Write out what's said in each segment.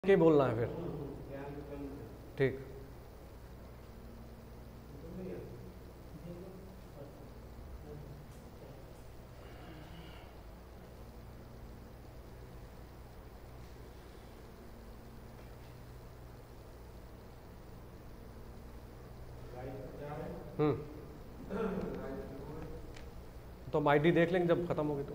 के बोलना है फिर। ठीक। तो हम आईडी देख लेंगे जब खत्म होगी तो।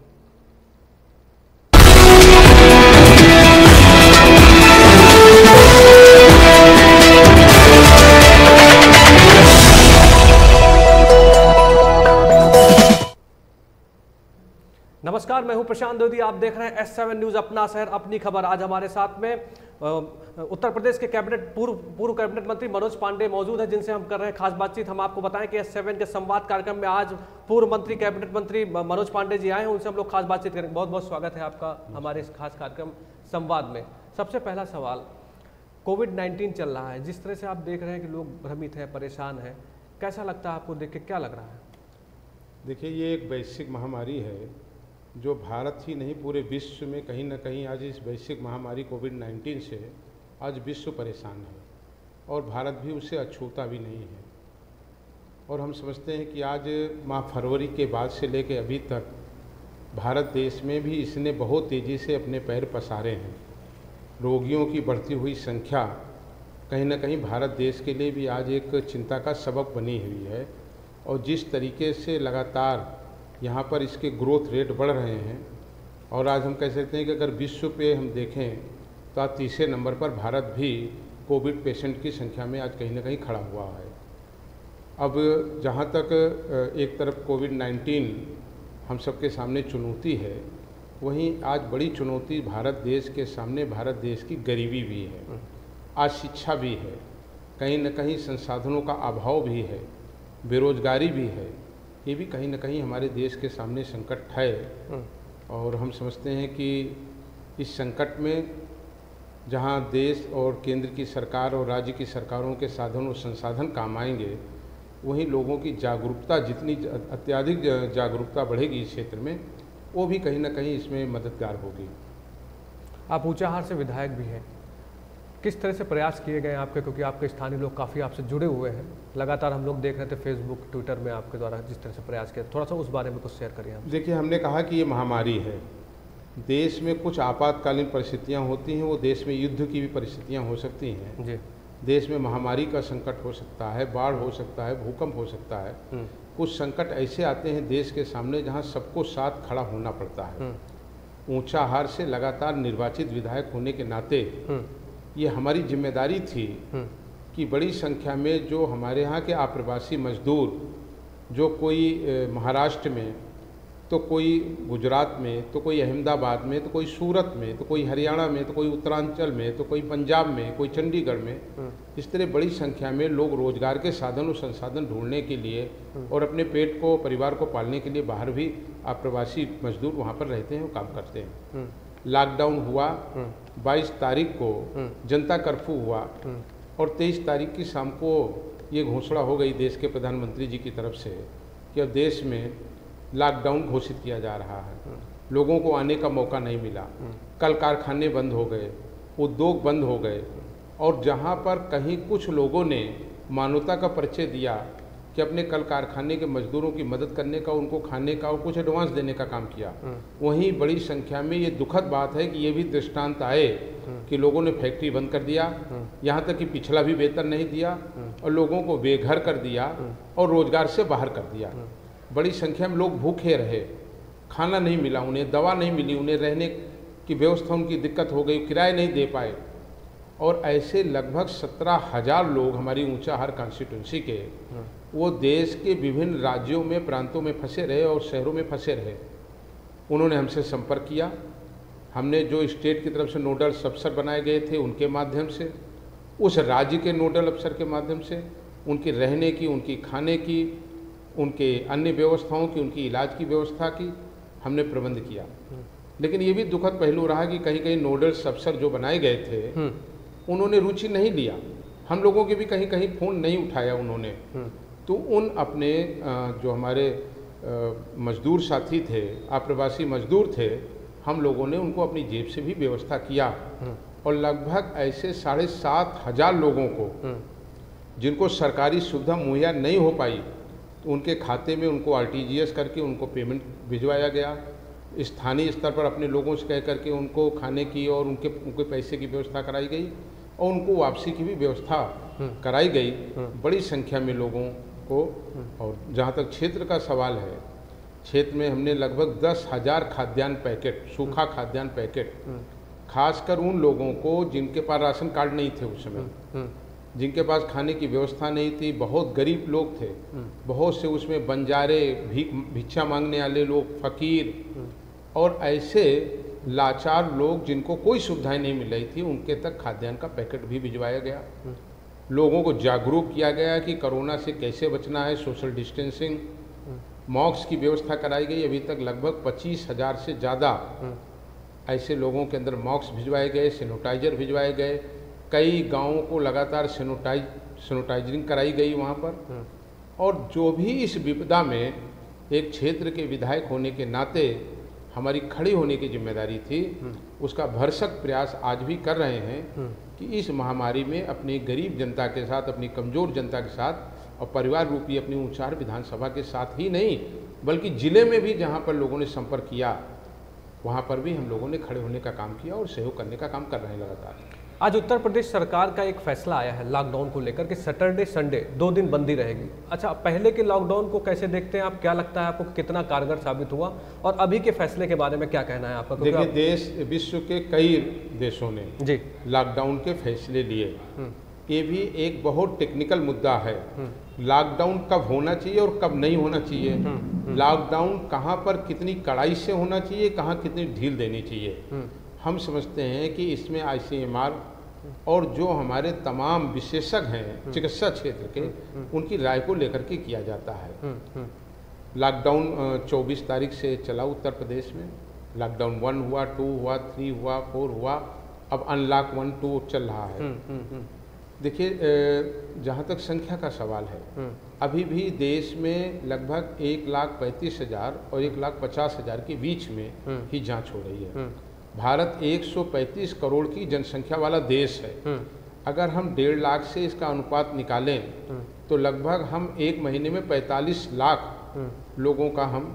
नमस्कार, मैं हूं प्रशांत द्विवेदी। आप देख रहे हैं S7 न्यूज, अपना शहर अपनी खबर। आज हमारे साथ में उत्तर प्रदेश के पूर्व कैबिनेट मंत्री मनोज पांडे मौजूद है, जिनसे हम कर रहे हैं खास बातचीत। हम आपको बताएं कि S7 के संवाद कार्यक्रम में आज पूर्व मंत्री कैबिनेट मंत्री मनोज पांडे जी आए हैं, उनसे हम लोग खास बातचीत करेंगे। बहुत बहुत स्वागत है आपका हमारे इस खास कार्यक्रम संवाद में। सबसे पहला सवाल, कोविड-19 चल रहा है, जिस तरह से आप देख रहे हैं कि लोग भ्रमित हैं, परेशान हैं, कैसा लगता है आपको देख के, क्या लग रहा है? देखिए, ये एक वैश्विक महामारी है जो भारत ही नहीं पूरे विश्व में कहीं ना कहीं आज इस वैश्विक महामारी कोविड-19 से आज विश्व परेशान है और भारत भी उससे अछूता भी नहीं है। और हम समझते हैं कि आज माह फरवरी के बाद से लेकर अभी तक भारत देश में भी इसने बहुत तेज़ी से अपने पैर पसारे हैं। रोगियों की बढ़ती हुई संख्या कहीं ना कहीं भारत देश के लिए भी आज एक चिंता का सबब बनी हुई है। और जिस तरीके से लगातार यहाँ पर इसके ग्रोथ रेट बढ़ रहे हैं, और आज हम कह सकते हैं कि अगर विश्व पे हम देखें तो आज तीसरे नंबर पर भारत भी कोविड पेशेंट की संख्या में आज कहीं ना कहीं खड़ा हुआ है। अब जहाँ तक एक तरफ कोविड-19 हम सबके सामने चुनौती है, वहीं आज बड़ी चुनौती भारत देश के सामने भारत देश की गरीबी भी है, आज शिक्षा भी है, कहीं ना कहीं संसाधनों का अभाव भी है, बेरोजगारी भी है। ये भी कहीं ना कहीं हमारे देश के सामने संकट है। और हम समझते हैं कि इस संकट में जहां देश और केंद्र की सरकार और राज्य की सरकारों के साधन और संसाधन काम आएंगे, वहीं लोगों की जागरूकता, जितनी अत्यधिक जागरूकता बढ़ेगी इस क्षेत्र में, वो भी कहीं ना कहीं इसमें मददगार होगी। आप ऊंचाहार से विधायक भी हैं, किस तरह से प्रयास किए गए आपके, क्योंकि आपके स्थानीय लोग काफ़ी आपसे जुड़े हुए हैं, लगातार हम लोग देख रहे थे फेसबुक ट्विटर में आपके द्वारा जिस तरह से प्रयास किया, थोड़ा सा उस बारे में कुछ शेयर करिए आप। देखिए, हमने कहा कि ये महामारी है, देश में कुछ आपातकालीन परिस्थितियां होती हैं, वो देश में युद्ध की भी परिस्थितियां हो सकती हैं जी। देश में महामारी का संकट हो सकता है, बाढ़ हो सकता है, भूकंप हो सकता है। कुछ संकट ऐसे आते हैं देश के सामने जहां सबको साथ खड़ा होना पड़ता है। ऊंचाहार से लगातार निर्वाचित विधायक होने के नाते ये हमारी जिम्मेदारी थी कि बड़ी संख्या में जो हमारे यहाँ के आप्रवासी मजदूर, जो कोई महाराष्ट्र में, तो कोई गुजरात में, तो कोई अहमदाबाद में, तो कोई सूरत में, तो कोई हरियाणा में, तो कोई उत्तरांचल में, तो कोई पंजाब में, कोई चंडीगढ़ में, इस तरह बड़ी संख्या में लोग रोजगार के साधन और संसाधन ढूंढने के लिए और अपने पेट को, परिवार को पालने के लिए बाहर भी आप्रवासी मजदूर वहाँ पर रहते हैं और काम करते हैं। लॉकडाउन हुआ, 22 तारीख को जनता कर्फ्यू हुआ और 23 तारीख की शाम को ये घोषणा हो गई देश के प्रधानमंत्री जी की तरफ से कि अब देश में लॉकडाउन घोषित किया जा रहा है। लोगों को आने का मौका नहीं मिला, कल कारखाने बंद हो गए, उद्योग बंद हो गए। और जहाँ पर कहीं कुछ लोगों ने मानवता का परिचय दिया कि अपने कल कारखाने के मजदूरों की मदद करने का, उनको खाने का और कुछ एडवांस देने का काम किया, वहीं बड़ी संख्या में ये दुखद बात है कि ये भी दृष्टांत आए कि लोगों ने फैक्ट्री बंद कर दिया, यहाँ तक कि पिछला भी वेतन नहीं दिया और लोगों को बेघर कर दिया और रोजगार से बाहर कर दिया। बड़ी संख्या में लोग भूखे रहे, खाना नहीं मिला उन्हें, दवा नहीं मिली उन्हें, रहने की व्यवस्था उनकी दिक्कत हो गई, किराए नहीं दे पाए। और ऐसे लगभग 17,000 लोग हमारी ऊंचाहार कॉन्स्टिट्यूंसी के, वो देश के विभिन्न राज्यों में, प्रांतों में फंसे रहे और शहरों में फंसे रहे। उन्होंने हमसे संपर्क किया, हमने जो स्टेट की तरफ से नोडल अफसर बनाए गए थे उनके माध्यम से, उस राज्य के नोडल अफसर के माध्यम से उनके रहने की, उनकी खाने की, उनके अन्य व्यवस्थाओं की, उनकी इलाज की व्यवस्था की हमने प्रबंध किया। लेकिन ये भी दुखद पहलू रहा कि कहीं कहीं नोडल अफसर जो बनाए गए थे उन्होंने रुचि नहीं लिया, हम लोगों के भी कहीं कहीं फ़ोन नहीं उठाया उन्होंने। तो उन अपने जो हमारे मजदूर साथी थे, आप्रवासी मजदूर थे, हम लोगों ने उनको अपनी जेब से भी व्यवस्था किया और लगभग ऐसे 7,500 लोगों को जिनको सरकारी सुविधा मुहैया नहीं हो पाई, तो उनके खाते में उनको RTGS करके उनको पेमेंट भिजवाया गया। स्थानीय स्तर पर अपने लोगों से कह करके उनको खाने की और उनके पैसे की व्यवस्था कराई गई और उनको वापसी की भी व्यवस्था कराई गई बड़ी संख्या में लोगों को। और जहाँ तक क्षेत्र का सवाल है, क्षेत्र में हमने लगभग 10,000 खाद्यान्न पैकेट, सूखा खाद्यान्न पैकेट, खासकर उन लोगों को जिनके पास राशन कार्ड नहीं थे उस समय, जिनके पास खाने की व्यवस्था नहीं थी, बहुत गरीब लोग थे, बहुत से उसमें बंजारे, भिक्षा मांगने वाले लोग, फकीर और ऐसे लाचार लोग जिनको कोई सुविधाएं नहीं मिल रही थी, उनके तक खाद्यान्न का पैकेट भी भिजवाया गया। लोगों को जागरूक किया गया कि कोरोना से कैसे बचना है, सोशल डिस्टेंसिंग, मॉस्क की व्यवस्था कराई गई। अभी तक लगभग 25,000 से ज़्यादा ऐसे लोगों के अंदर मॉस्क भिजवाए गए, सैनिटाइजर भिजवाए गए। कई गांवों को लगातार सैनिटाइजरिंग कराई गई वहाँ पर। और जो भी इस विपदा में एक क्षेत्र के विधायक होने के नाते हमारी खड़ी होने की जिम्मेदारी थी, उसका भरसक प्रयास आज भी कर रहे हैं कि इस महामारी में अपनी गरीब जनता के साथ, अपनी कमज़ोर जनता के साथ और परिवार रूपी अपनी ऊंचार विधानसभा के साथ ही नहीं, बल्कि ज़िले में भी जहां पर लोगों ने संपर्क किया, वहां पर भी हम लोगों ने खड़े होने का काम किया और सहयोग करने का काम कर रहे हैं लगातार। आज उत्तर प्रदेश सरकार का एक फैसला आया है लॉकडाउन को लेकर कि सैटरडे संडे 2 दिन बंदी रहेगी। अच्छा, पहले के लॉकडाउन को कैसे देखते हैं आप? क्या लगता है आपको कितना कारगर साबित हुआ और अभी के फैसले के बारे में क्या कहना है आपका? देखिए, देश विश्व के कई देशों ने जी लॉकडाउन के फैसले लिए। ये भी एक बहुत टेक्निकल मुद्दा है, लॉकडाउन कब होना चाहिए और कब नहीं होना चाहिए, लॉकडाउन कहाँ पर कितनी कड़ाई से होना चाहिए, कहाँ कितनी ढील देनी चाहिए। हम समझते हैं कि इसमें ICMR और जो हमारे तमाम विशेषज्ञ हैं चिकित्सा क्षेत्र के, उनकी राय को लेकर के किया जाता है। लॉकडाउन 24 तारीख से चला उत्तर प्रदेश में। लॉकडाउन 1 हुआ, 2 हुआ, 3 हुआ, 4 हुआ, अब अनलॉक 1, 2 चल रहा है। देखिए, जहाँ तक संख्या का सवाल है, अभी भी देश में लगभग 1,35,000 और 1,50,000 के बीच में ही जांच हो रही है। भारत 135 करोड़ की जनसंख्या वाला देश है। अगर हम 1.5 लाख से इसका अनुपात निकालें तो लगभग हम एक महीने में 45 लाख लोगों का हम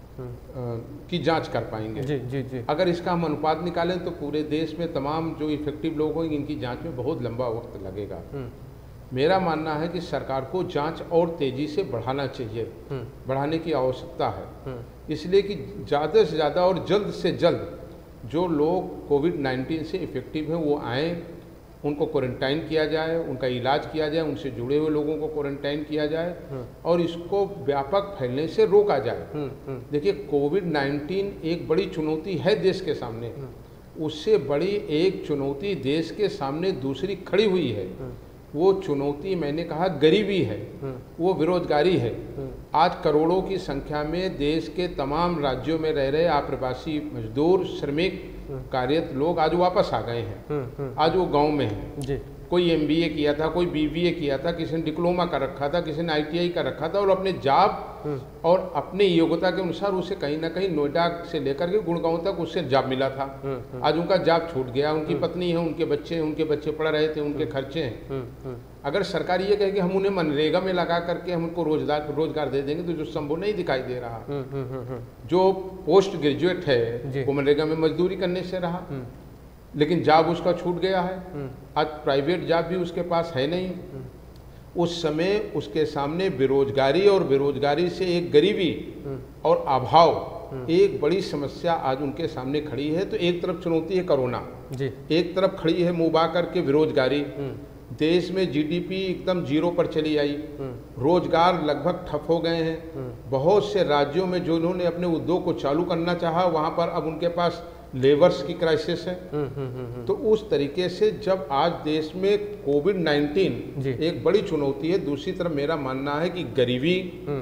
की जांच कर पाएंगे। जी। अगर इसका हम अनुपात निकालें तो पूरे देश में तमाम जो इफेक्टिव लोग होंगे, इनकी जांच में बहुत लंबा वक्त लगेगा। मेरा मानना है कि सरकार को जांच और तेजी से बढ़ाना चाहिए, बढ़ाने की आवश्यकता है, इसलिए कि ज़्यादा से ज़्यादा और जल्द से जल्द जो लोग कोविड-19 से इफेक्टिव हैं वो आएँ, उनको क्वारंटाइन किया जाए, उनका इलाज किया जाए, उनसे जुड़े हुए लोगों को क्वारंटाइन किया जाए और इसको व्यापक फैलने से रोका जाए। देखिए, कोविड-19 एक बड़ी चुनौती है देश के सामने, उससे बड़ी एक चुनौती देश के सामने दूसरी खड़ी हुई है। वो चुनौती मैंने कहा गरीबी है, वो बेरोजगारी है। आज करोड़ों की संख्या में देश के तमाम राज्यों में रह रहे आप्रवासी मजदूर, श्रमिक, कार्यरत लोग आज वापस आ गए हैं। आज वो गांव में हैं जी। कोई MBA किया था, कोई BBA किया था, किसी ने डिप्लोमा कर रखा था, किसी ने ITI कर रखा था और अपने जॉब और अपने योग्यता के अनुसार उसे कहीं ना कहीं नोएडा से लेकर के गुड़गांव तक उससे जॉब मिला था। आज उनका जॉब छूट गया, उनकी पत्नी है, उनके बच्चे पढ़ रहे थे, उनके खर्चे हैं। अगर सरकार ये कहे कि हम उन्हें मनरेगा में लगा करके हम उनको रोजगार दे देंगे, तो जो संभव नहीं दिखाई दे रहा। जो पोस्ट ग्रेजुएट है वो मनरेगा में मजदूरी करने से रहा, लेकिन जॉब उसका छूट गया है। आज प्राइवेट जॉब भी उसके पास है नहीं। उस समय उसके सामने बेरोजगारी और बेरोजगारी से एक गरीबी और अभाव एक बड़ी समस्या आज उनके सामने खड़ी है। तो एक तरफ चुनौती है कोरोना, एक तरफ खड़ी है मुँह करके बेरोजगारी। देश में GDP एकदम 0 पर चली आई, रोजगार लगभग ठप हो गए हैं। बहुत से राज्यों में जो उन्होंने अपने उद्योग को चालू करना चाहा, वहाँ पर अब उनके पास लेबर्स की क्राइसिस है। तो उस तरीके से जब आज देश में कोविड-19 एक बड़ी चुनौती है, दूसरी तरफ मेरा मानना है कि गरीबी,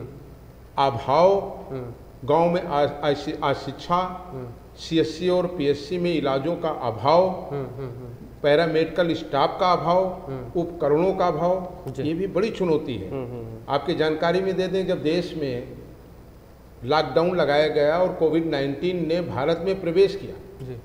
अभाव, गांव में अशिक्षा, CSC और PSC में इलाजों का अभाव, पैरामेडिकल स्टाफ का अभाव, उपकरणों का अभाव, ये भी बड़ी चुनौती है। आपकी जानकारी में दे दें, जब देश में लॉकडाउन लगाया गया और कोविड-19 ने भारत में प्रवेश किया,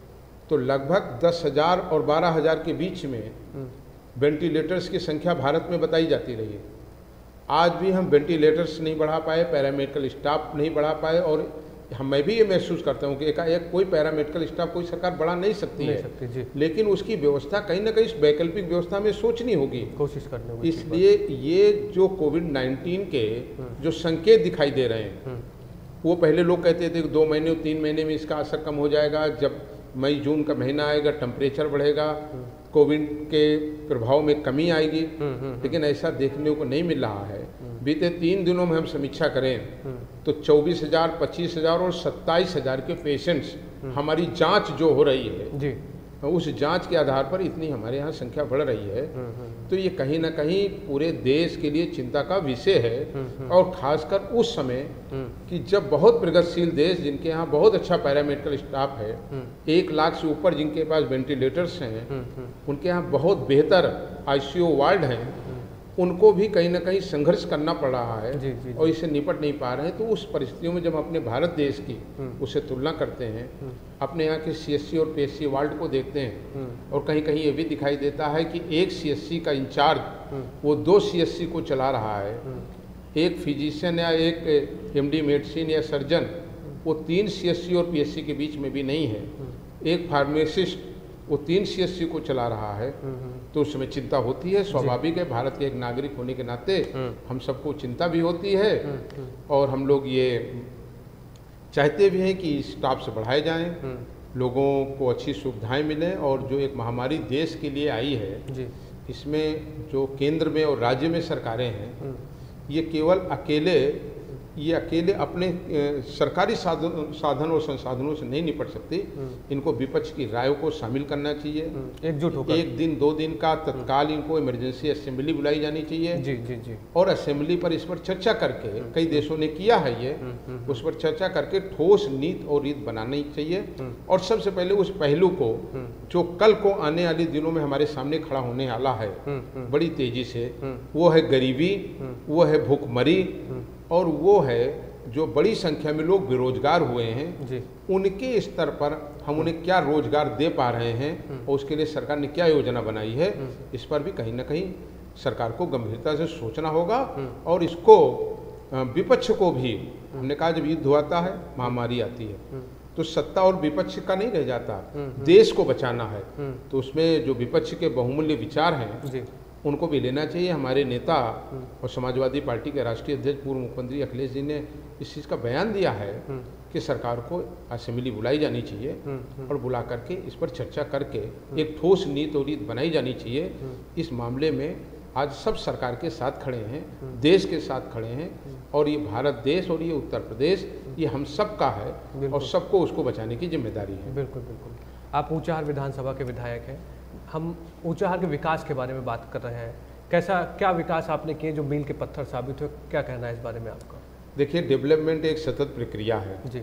तो लगभग 10,000 और 12,000 के बीच में वेंटिलेटर्स की संख्या भारत में बताई जाती रही है। आज भी हम वेंटिलेटर्स नहीं बढ़ा पाए, पैरामेडिकल स्टाफ नहीं बढ़ा पाए, और मैं भी ये महसूस करता हूँ कि एकाएक कोई पैरामेडिकल स्टाफ कोई सरकार बढ़ा नहीं सकती है, लेकिन उसकी व्यवस्था कहीं ना कहीं वैकल्पिक व्यवस्था में सोचनी होगी, कोशिश करनी होगी। इसलिए ये जो कोविड-19 के जो संकेत दिखाई दे रहे हैं, वो पहले लोग कहते थे कि 2 महीने 3 महीने में इसका असर कम हो जाएगा, जब मई जून का महीना आएगा टेम्परेचर बढ़ेगा, कोविड के प्रभाव में कमी आएगी, लेकिन ऐसा देखने को नहीं मिल रहा है। बीते 3 दिनों में हम समीक्षा करें तो 24,000, 25,000 और 27,000 के पेशेंट्स हमारी जांच जो हो रही है जी, उस जांच के आधार पर इतनी हमारे यहाँ संख्या बढ़ रही है। तो ये कहीं ना कहीं पूरे देश के लिए चिंता का विषय है, और खासकर उस समय कि जब बहुत प्रगतिशील देश जिनके यहाँ बहुत अच्छा पैरामेडिकल स्टाफ है, 1 लाख से ऊपर जिनके पास वेंटिलेटर्स हैं, उनके यहाँ बहुत बेहतर ICU वार्ड हैं, उनको भी कहीं ना कहीं संघर्ष करना पड़ रहा है जी, और इससे निपट नहीं पा रहे हैं। तो उस परिस्थितियों में जब हम अपने भारत देश की उससे तुलना करते हैं, अपने यहाँ के CSC और PSC वार्ड को देखते हैं, और कहीं कहीं ये भी दिखाई देता है कि एक CSC का इंचार्ज वो 2 CSC को चला रहा है, एक फिजिशियन या एक MD मेडिसिन या सर्जन वो 3 CSC और PSC के बीच में भी नहीं है, एक फार्मासिस्ट वो 3 CSC को चला रहा है। तो उस समय चिंता होती है, स्वाभाविक है, भारत के एक नागरिक होने के नाते हम सबको चिंता भी होती है, और हम लोग ये चाहते भी हैं कि स्टाफ से बढ़ाए जाएं, लोगों को अच्छी सुविधाएं मिलें, और जो एक महामारी देश के लिए आई है जी, इसमें जो केंद्र में और राज्य में सरकारें हैं, ये केवल अकेले अपने सरकारी साधन और संसाधनों से नहीं निपट सकती। इनको विपक्ष की रायों को शामिल करना चाहिए, एकजुट होकर 1 दिन 2 दिन का तत्काल इनको इमरजेंसी असेंबली बुलाई जानी चाहिए जी, जी, जी। और असेंबली पर इस पर चर्चा करके, कई देशों ने किया है ये, उस पर चर्चा करके ठोस नीति और रीत बनानी चाहिए। और सबसे पहले उस पहलू को जो कल को आने वाले दिनों में हमारे सामने खड़ा होने वाला है बड़ी तेजी से, वो है गरीबी, वो है भूखमरी, और वो है जो बड़ी संख्या में लोग बेरोजगार हुए हैं जी। उनके स्तर पर हम उन्हें क्या रोजगार दे पा रहे हैं, और उसके लिए सरकार ने क्या योजना बनाई है, इस पर भी कहीं ना कहीं सरकार को गंभीरता से सोचना होगा। और इसको विपक्ष को भी, हमने कहा जब युद्ध होता है, महामारी आती है, तो सत्ता और विपक्ष का नहीं रह जाता, देश को बचाना है। तो उसमें जो विपक्ष के बहुमूल्य विचार हैं उनको भी लेना चाहिए। हमारे नेता और समाजवादी पार्टी के राष्ट्रीय अध्यक्ष पूर्व मुख्यमंत्री अखिलेश जी ने इस चीज़ का बयान दिया है कि सरकार को असेंबली बुलाई जानी चाहिए, और बुला करके इस पर चर्चा करके एक ठोस नीति और रीत बनाई जानी चाहिए। इस मामले में आज सब सरकार के साथ खड़े हैं, देश के साथ खड़े हैं, और ये भारत देश और ये उत्तर प्रदेश ये हम सब का है, और सबको उसको बचाने की जिम्मेदारी है। बिल्कुल बिल्कुल। आप ऊंचाहार विधानसभा के विधायक हैं, हम ऊंचाहार के विकास के बारे में बात कर रहे हैं। क्या विकास आपने किए जो मील के पत्थर साबित हुए, क्या कहना है इस बारे में आपका? देखिए, डेवलपमेंट एक सतत प्रक्रिया है जी,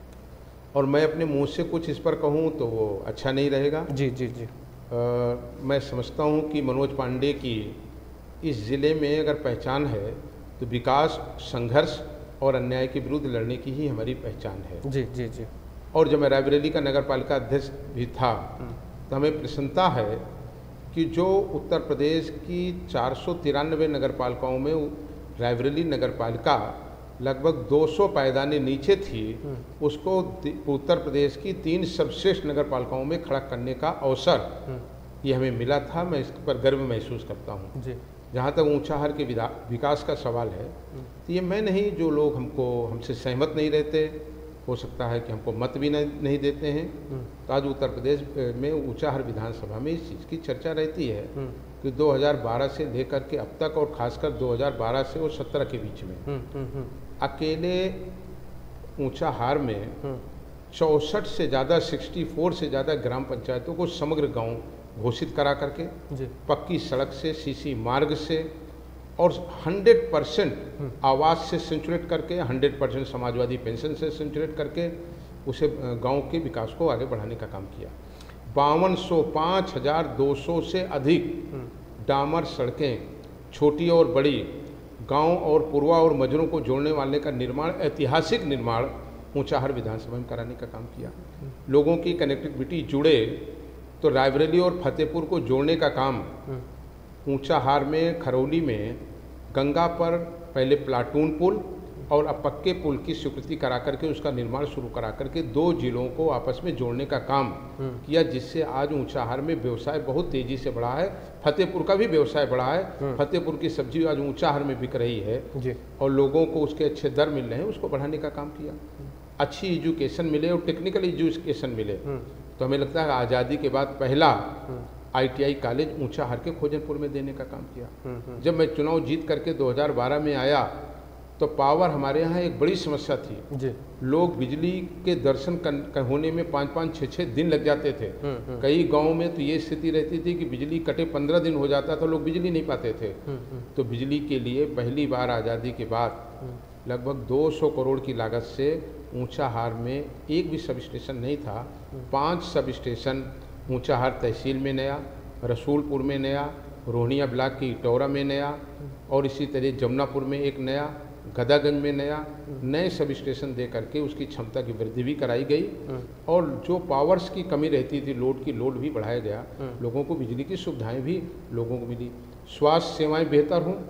और मैं अपने मुंह से कुछ इस पर कहूँ तो वो अच्छा नहीं रहेगा जी जी जी। मैं समझता हूँ कि मनोज पांडे की इस ज़िले में अगर पहचान है तो विकास, संघर्ष और अन्याय के विरुद्ध लड़ने की ही हमारी पहचान है जी जी जी। और जब मैं रायबरेली का नगर पालिका अध्यक्ष भी था तो हमें प्रसन्नता है कि जो उत्तर प्रदेश की 493 नगर पालिकाओं में रायबरेली नगर पालिका लगभग 200 पायदाने नीचे थी, उसको उत्तर प्रदेश की 3 सर्वश्रेष्ठ नगर पालिकाओं में खड़ा करने का अवसर ये हमें मिला था। मैं इस पर गर्व महसूस करता हूँ जी। जहाँ तक ऊंचाहार के विकास का सवाल है तो ये मैं नहीं, जो लोग हमसे सहमत नहीं रहते, हो सकता है कि हमको मत भी नहीं देते हैं, तो आज उत्तर प्रदेश में ऊंचाहार विधानसभा में इस चीज़ की चर्चा रहती है कि 2012 से लेकर के अब तक, और खासकर 2012 से और 17 के बीच में अकेले ऊंचाहार में 64 से ज़्यादा 64 से ज़्यादा ग्राम पंचायतों को समग्र गांव घोषित करा करके, पक्की सड़क से, सीसी मार्ग से, और 100% आवास से सेंचुरेट करके, 100% समाजवादी पेंशन से सेंचुरेट करके उसे गांव के विकास को आगे बढ़ाने का काम किया। 52,200 से अधिक डामर सड़कें, छोटी और बड़ी, गांव और पूर्वा और मजरों को जोड़ने वाले का निर्माण, ऐतिहासिक निर्माण ऊंचाहार विधानसभा में कराने का काम किया। लोगों की कनेक्टिविटी जुड़े तो रायबरेली और फतेहपुर को जोड़ने का काम ऊंचाहार में, खरौली में गंगा पर पहले प्लाटून पुल और अब पक्के पुल की स्वीकृति करा करके उसका निर्माण शुरू करा करके 2 जिलों को आपस में जोड़ने का काम किया, जिससे आज ऊंचाहार में व्यवसाय बहुत तेजी से बढ़ा है। फतेहपुर का भी व्यवसाय बढ़ा है। फतेहपुर की सब्जी आज ऊंचाहार में बिक रही है जी। और लोगों को उसके अच्छे दर मिल रहे हैं, उसको बढ़ाने का काम किया। अच्छी एजुकेशन मिले और टेक्निकल एजुकेशन मिले। तो हमें लगता है आज़ादी के बाद पहला ITI कॉलेज ऊंचाहार के खोजनपुर में देने का काम किया। जब मैं चुनाव जीत करके 2012 में आया तो पावर हमारे यहाँ एक बड़ी समस्या थी जी। लोग बिजली के दर्शन होने में 5-5, 6-6 दिन लग जाते थे। कई गाँव में तो ये स्थिति रहती थी कि बिजली कटे 15 दिन हो जाता था, लोग बिजली नहीं पाते थे। तो बिजली के लिए पहली बार आज़ादी के बाद लगभग 200 करोड़ की लागत से ऊंचाहार में एक भी सब स्टेशन नहीं था। 5 सब स्टेशन ऊंचाहार तहसील में नया, रसूलपुर में नया, रोहनिया ब्लॉक की इटौरा में नया और इसी तरह जमुनापुर में एक नया, गदागंज में नया, नए सब स्टेशन दे करके उसकी क्षमता की वृद्धि भी कराई गई। और जो पावर्स की कमी रहती थी, लोड की लोड भी बढ़ाया गया। लोगों को बिजली की सुविधाएं भी लोगों को मिली। स्वास्थ्य सेवाएं बेहतर हों।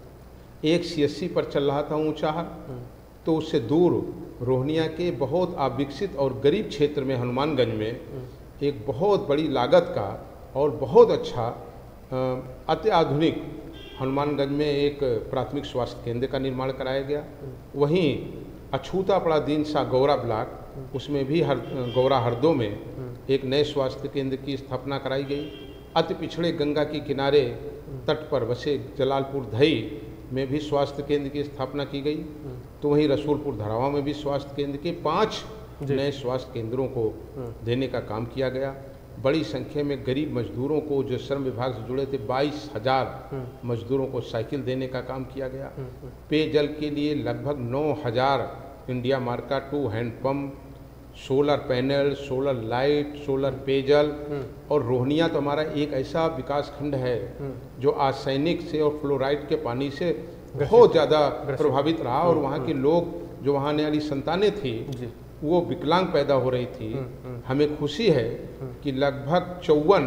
एक CSC पर चल रहा था ऊंचाहार, तो उससे दूर रोहनिया के बहुत अविकसित और गरीब क्षेत्र में हनुमानगंज में एक बहुत बड़ी लागत का और बहुत अच्छा अत्याधुनिक हनुमानगंज में एक प्राथमिक स्वास्थ्य केंद्र का निर्माण कराया गया। वहीं अछूता पड़ा दीनसा गौरा ब्लॉक, उसमें भी गौरा हरदो में एक नए स्वास्थ्य केंद्र की स्थापना कराई गई। अति पिछड़े गंगा के किनारे तट पर बसे जलालपुर धई में भी स्वास्थ्य केंद्र की स्थापना की गई। तो वहीं रसूलपुर धरावा में भी स्वास्थ्य केंद्र के 5 नए स्वास्थ्य केंद्रों को देने का काम किया गया। बड़ी संख्या में गरीब मजदूरों को जो श्रम विभाग से जुड़े थे 22,000 मजदूरों को साइकिल देने का काम किया गया। पेयजल के लिए लगभग 9,000 इंडिया मार्का 2 handpump, solar panel, solar light, solar पेयजल। और रोहनिया तो हमारा एक ऐसा विकास खंड है जो आर्सेनिक से और फ्लोराइड के पानी से बहुत ज़्यादा प्रभावित रहा। और वहाँ के लोग, जो वहाँ आने वाली संतानें थी, वो विकलांग पैदा हो रही थी। हमें खुशी है कि लगभग 54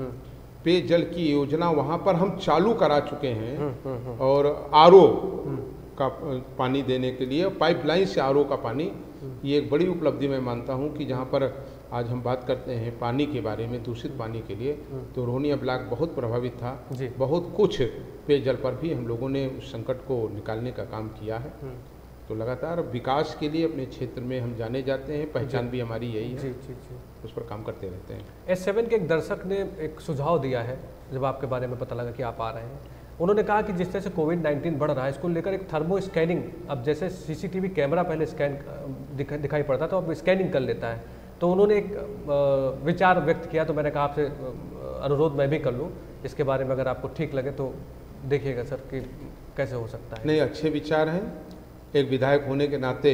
पेयजल की योजना वहाँ पर हम चालू करा चुके हैं। और RO का पानी देने के लिए पाइपलाइन से RO का पानी, ये एक बड़ी उपलब्धि मैं मानता हूँ कि जहाँ पर आज हम बात करते हैं पानी के बारे में, दूषित पानी के लिए, तो रोहनिया ब्लॉक बहुत प्रभावित था। बहुत कुछ पेयजल पर भी हम लोगों ने उस संकट को निकालने का काम किया है। तो लगातार विकास के लिए अपने क्षेत्र में हम जाने जाते हैं, पहचान भी हमारी यही है। उस पर काम करते रहते हैं। S7 के एक दर्शक ने एक सुझाव दिया है, जब आपके बारे में पता लगा कि आप आ रहे हैं। उन्होंने कहा कि जिस तरह से कोविड-19 बढ़ रहा है, इसको लेकर एक थर्मो स्कैनिंग, अब जैसे CCTV कैमरा पहले स्कैन दिखाई पड़ता था, अब स्कैनिंग कर लेता है। तो उन्होंने एक विचार व्यक्त किया, तो मैंने कहा आपसे अनुरोध मैं भी कर लूँ इसके बारे में, अगर आपको ठीक लगे तो देखिएगा सर कि कैसे हो सकता है। नहीं, अच्छे विचार हैं। एक विधायक होने के नाते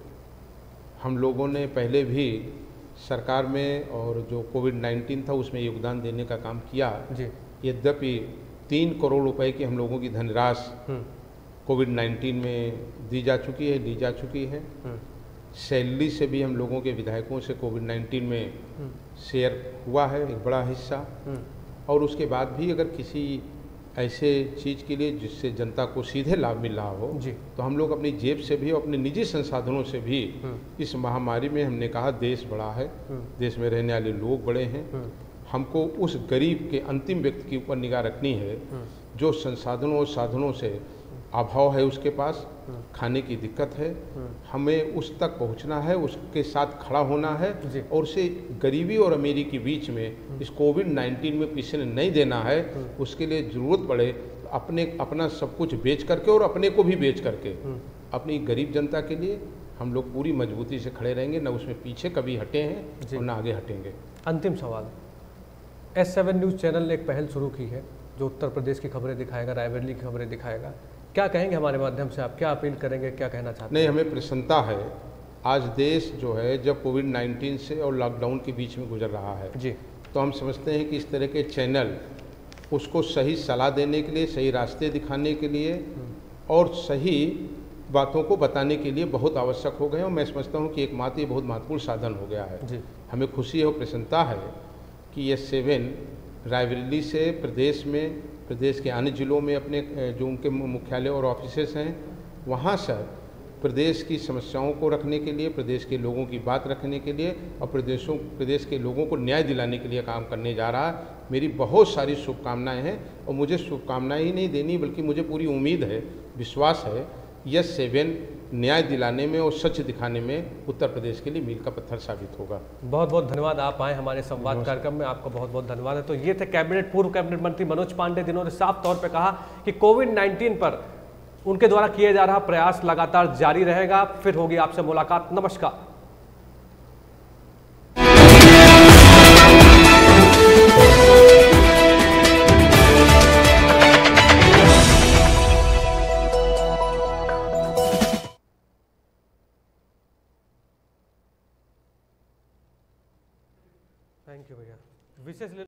हम लोगों ने पहले भी सरकार में और जो कोविड-19 था उसमें योगदान देने का काम किया जी। यद्यपि 3 करोड़ रुपए की हम लोगों की धनराशि कोविड-19 में दी जा चुकी है, ली जा चुकी है। सैलरी से भी हम लोगों के विधायकों से कोविड-19 में शेयर हुआ है एक बड़ा हिस्सा। और उसके बाद भी अगर किसी ऐसे चीज़ के लिए जिससे जनता को सीधे लाभ मिल रहा हो जी, तो हम लोग अपनी जेब से भी और अपने निजी संसाधनों से भी इस महामारी में हमने कहा देश बड़ा है, देश में रहने वाले लोग बड़े हैं, हमको उस गरीब के अंतिम व्यक्ति के ऊपर निगाह रखनी है जो संसाधनों और साधनों से अभाव है, उसके पास खाने की दिक्कत है, हमें उस तक पहुंचना है, उसके साथ खड़ा होना है और उसे गरीबी और अमीरी के बीच में इस कोविड-19 में पिछले नहीं देना है। उसके लिए ज़रूरत पड़े तो अपना सब कुछ बेच करके और अपने को भी बेच करके अपनी गरीब जनता के लिए हम लोग पूरी मजबूती से खड़े रहेंगे, न उसमें पीछे कभी हटे हैं और न आगे हटेंगे। अंतिम सवाल, S7 न्यूज़ चैनल ने एक पहल शुरू की है जो उत्तर प्रदेश की खबरें दिखाएगा, रायबरेली की खबरें दिखाएगा। क्या कहेंगे हमारे माध्यम से, आप क्या अपील करेंगे, क्या कहना चाहते हैं? नहीं, हमें प्रसन्नता है। आज देश जो है जब कोविड-19 से और लॉकडाउन के बीच में गुजर रहा है जी, तो हम समझते हैं कि इस तरह के चैनल उसको सही सलाह देने के लिए, सही रास्ते दिखाने के लिए और सही बातों को बताने के लिए बहुत आवश्यक हो गए और मैं समझता हूँ कि एकमात्र ये बहुत महत्वपूर्ण साधन हो गया है। जी। हमें खुशी और प्रसन्नता है कि ये 7 रायबरेली से प्रदेश में, प्रदेश के अन्य जिलों में अपने जो उनके मुख्यालय और ऑफिसेस हैं वहाँ से प्रदेश की समस्याओं को रखने के लिए, प्रदेश के लोगों की बात रखने के लिए और प्रदेश के लोगों को न्याय दिलाने के लिए काम करने जा रहा है। मेरी बहुत सारी शुभकामनाएं हैं और मुझे शुभकामनाएं ही नहीं देनी बल्कि मुझे पूरी उम्मीद है, विश्वास है, यह 7 न्याय दिलाने में और सच दिखाने में उत्तर प्रदेश के लिए मील का पत्थर साबित होगा। बहुत बहुत धन्यवाद, आप आए हमारे संवाद कार्यक्रम में, आपका बहुत बहुत धन्यवाद है। तो ये थे पूर्व कैबिनेट मंत्री मनोज पांडे, जिन्होंने साफ तौर पे कहा कि कोविड-19 पर उनके द्वारा किया जा रहा प्रयास लगातार जारी रहेगा। फिर होगी आपसे मुलाकात। नमस्कार। थैंक यू भैया। विशेष